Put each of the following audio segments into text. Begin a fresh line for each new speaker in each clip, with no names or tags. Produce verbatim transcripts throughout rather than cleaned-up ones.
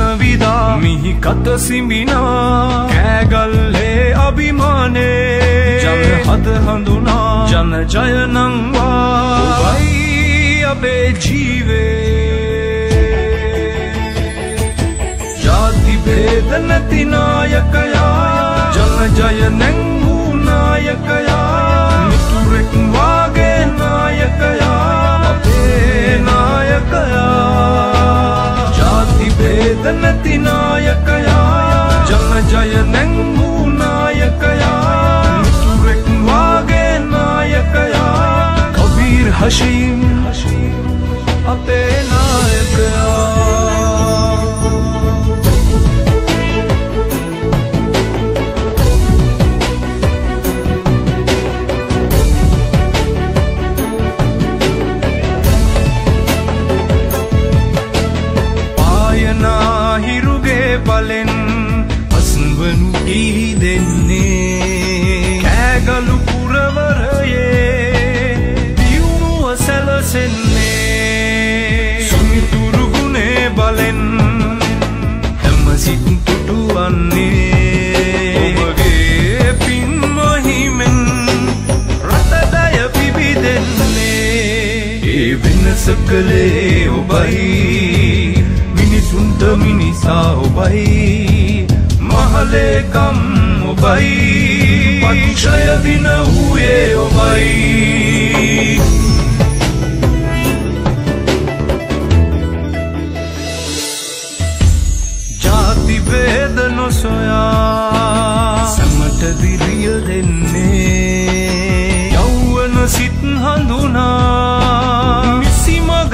විදා මිහි කත සිඹිනා කෑගල්ලේ අභිමානේ ජන හද හඳුනා ජන ජය නංවා ඔබයි අපේ ජීවේ ජාති භේද නැති නායකයා ජන ජය නැංවූ නායකයා මිතුරෙක් වාගේ නායකයා අපේ නායකයා ජාති භේද නැති නායකයා ජන ජය නැංවූ නායකයා මිතුරෙක් වාගේ නායකයා කබීර් හෂීම් අපේ නායකයා බලෙන් අස්වනු ගී දෙන්නේ කෑගලු පුරවරයේ දියුණුව සැලසෙන්නේ සුමිතුරු ගුණේ බලෙන් හැම සිත් තුටුවන්නේ ඔබගේ පින් මහිමෙන් රටදය පිබිදෙන්නේ ඒ වෙනස කළේ ඔබයි මිනිසුන්ට මිනිසා ඔබයි මහලේකම් ඔබයි පක්ෂය දින වූයේ ඔබයි ජාති භේද නොසොයා සමට දිරිය දෙන්නේ යෞවන සිත් හඳුනා නිසි මග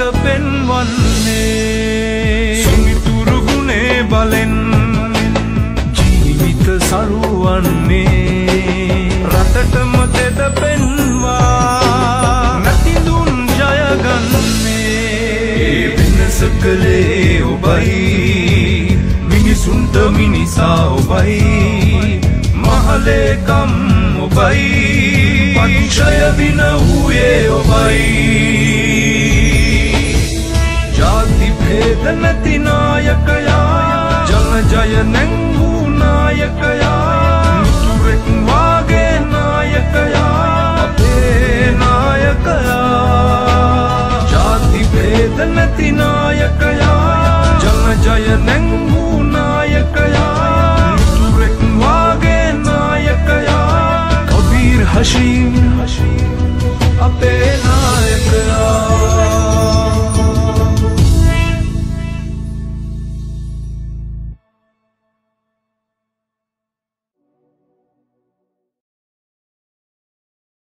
පෙන්වන්නේ බලෙන් ජීවිත සරුවන්නේ රටටම තෙද පෙන්වා නැතිදුන් ජයගන්නේ ඒ වෙනස කළේ ඔබයි මිනිසුන්ට මිනිසා ඔබයි මහලේකම් ඔබයි පක්ෂය දින වූයේ ඔබයි ජාති භේද නැතිනා